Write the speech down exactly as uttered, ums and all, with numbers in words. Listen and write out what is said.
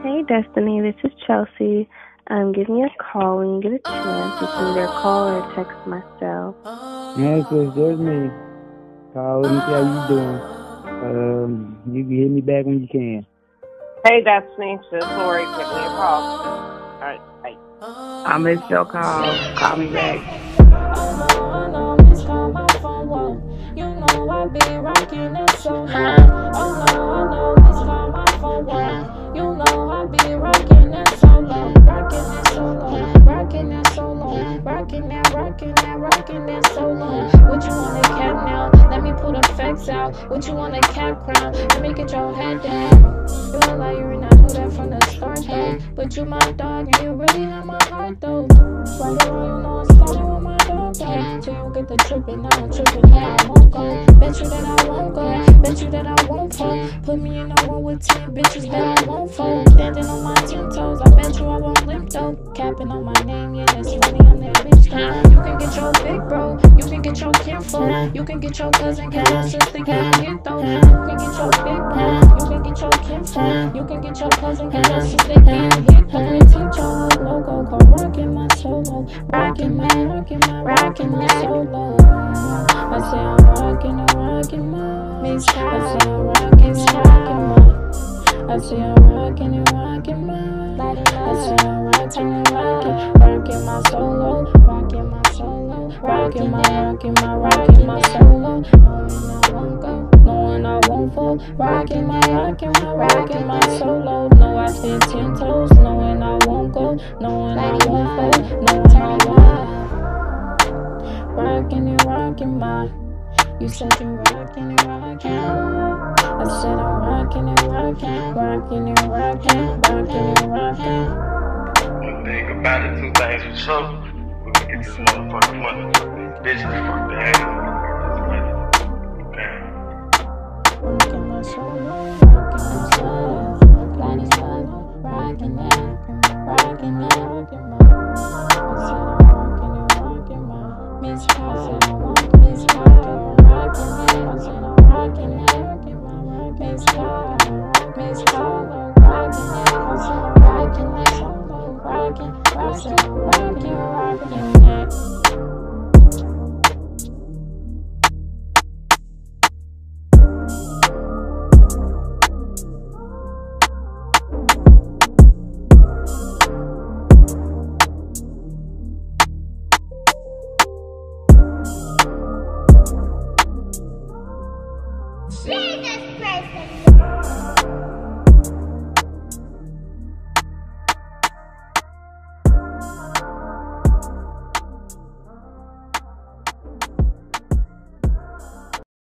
Hey Destiny, this is Chelsea. I'm giving you a call. When you get a chance, you can either call or text my cell. Yes, sis, there's me. Call me, see how you doing. Um, you can hit me back when you can. Hey, Destiny. This is Lori. Give me a call. All right, bye. I missed your call. Call me back. Oh no, this call my phone, whoa. You know I be rocking it so high. Oh no, oh no, this call my phone, whoa. You know I be rocking it so low. Rocking it so low. Rocking it so low. Rocking that, rocking that, rocking that so low. What you wanna cap now? Let me put effects out. What you wanna cap crown? Let me get your head down. You a liar and I knew that from the start though. But you my dog and you really have my heart though. Right around, you know I started with my dog though. Till you get the trippin', I don't trippin', yeah, I won't go. Bet you that I won't go, bet you that I won't fall. Put me in a one with ten bitches that I won't fold. Standing on my ten toes, I bet you I won't limp though. Capping on my name, yeah, that's funny, I'm that bitch though. You can get your big bro, you can get your kinfolk, you can get your cousin, get your sister, get hit though. You can get your big bro, you can get your kinfolk, you can get your cousin, get your sister, get hit though. Let me teach your logo, come rockin' my solo, rockin' my, rockin' my, rockin' my solo. I say I'm rockin' and rockin' my, I say I'm rockin' and rockin' my, I say I'm rockin' and rockin' my, I say I'm rockin' and rockin', rockin' my solo, rockin' my solo, rockin' my, rockin' my, rockin' my solo. Knowing I won't go, knowing I won't fall, rockin' my, rockin' my, rockin' my solo. No, I stand ten toes, knowing I won't go, knowing I won't fall, knowing I won't. Rockin' and rockin' my, you said you rockin' and rockin'. I said I'm rockin' and rockin', rockin' and rockin', rockin' and rockin'. One thing about it, two things for sure. We can get this motherfucking money. Bitches, fuck the haters. Fuck this money. Okay. Rockin' my solo.